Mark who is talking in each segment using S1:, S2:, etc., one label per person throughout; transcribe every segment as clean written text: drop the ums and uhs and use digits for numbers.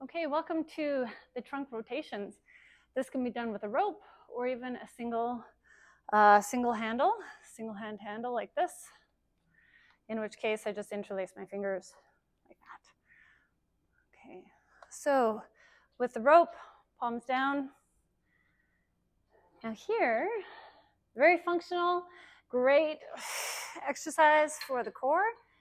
S1: Okay, welcome to the trunk rotations. This can be done with a rope or even a single hand handle like this, in which case I just interlace my fingers like that. Okay, so with the rope, palms down. Now here, very functional, great exercise for the core.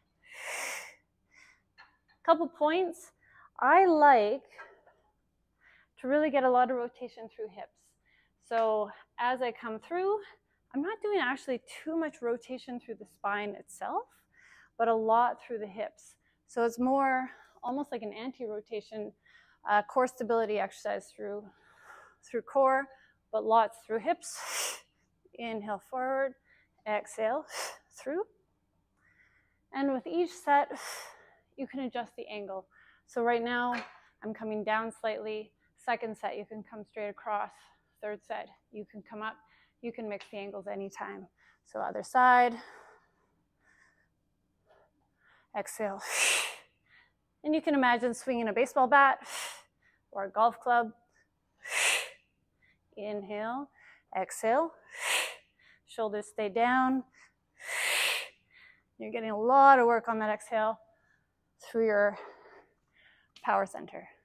S1: Couple points. I like to really get a lot of rotation through hips. So as I come through, I'm not doing actually too much rotation through the spine itself, but a lot through the hips. So it's more almost like an anti-rotation core stability exercise through core, but lots through hips. Inhale forward, exhale through. And with each set, you can adjust the angle. So right now, I'm coming down slightly. Second set, you can come straight across. Third set, you can come up. You can mix the angles anytime. So other side. Exhale. And you can imagine swinging a baseball bat or a golf club. Inhale, exhale. Shoulders stay down. You're getting a lot of work on that exhale through your power center.